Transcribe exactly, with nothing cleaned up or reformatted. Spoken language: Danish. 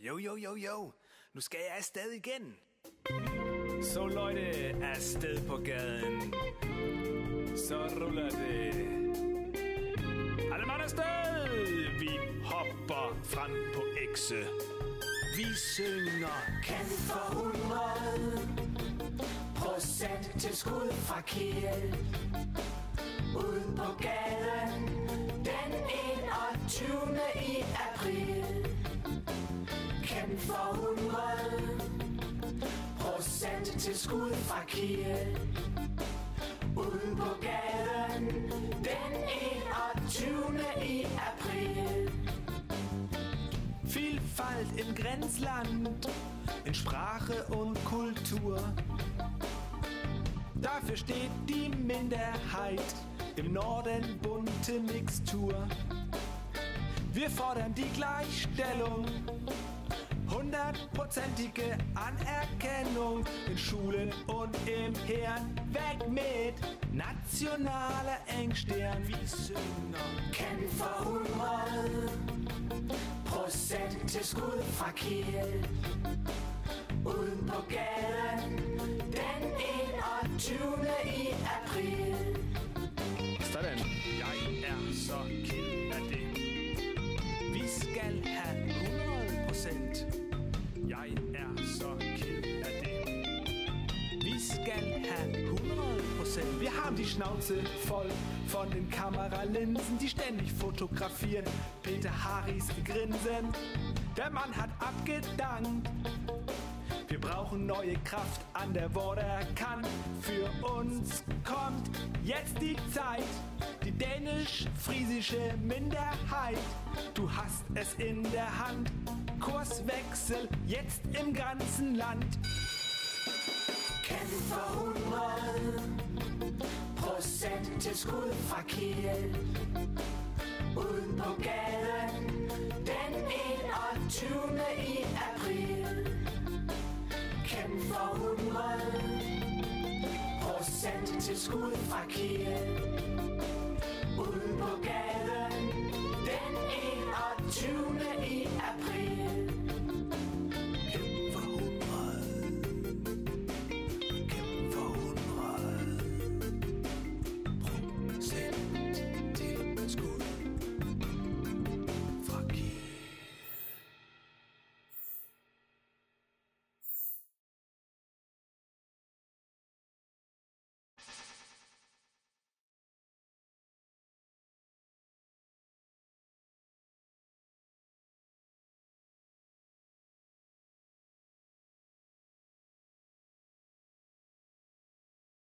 Jo, jo, jo, jo. Nu skal jeg afsted igen. Så Leute, afsted på gaden. Så ruller det. Alle mand afsted. Vi hopper frem på ekse. Vi synger. Kan for hundrede procent til skud fra Kiel. Ude på gaden den enogtyvende i april. Kan for hundrede procent til skud fra Kiel. Ude på gaden den enogtyvende i april. Vielfalt im Grenzland, in Sprache und Kultur. Dafür steht die Minderheit im Norden bunte Mixtur. Wir fordern die Gleichstellung, hundertprozentige Anerkennung in Schulen und im Heeren. Weg mit nationaler Engstirn. Vi synger. Kan for hundrede procent til skud fra Kiel. Uden på gaden den enogtyvende i april. Sådan. Jeg er så ked af det. Vi skal have hundrede procent. Jeg er så ked af det. Vi skal have hundrede procent. Wir haben die Schnauze voll von den Kameralinsen, die ständig fotografieren. Peter Harrys Grinsen. Der Mann hat abgedankt. Wir brauchen neue Kraft an der Vorderkant. Für uns kommt jetzt die Zeit. Die dänisch-friesische Minderheit. Du hast es in der Hand. Kurswechsel jetzt im ganzen Land. Kan for hundrede procent til skud fra Kiel. Uden på gaden den enogtyvende i april. Kan for hundrede procent til skud fra Kiel. Uden på gaden den enogtyvende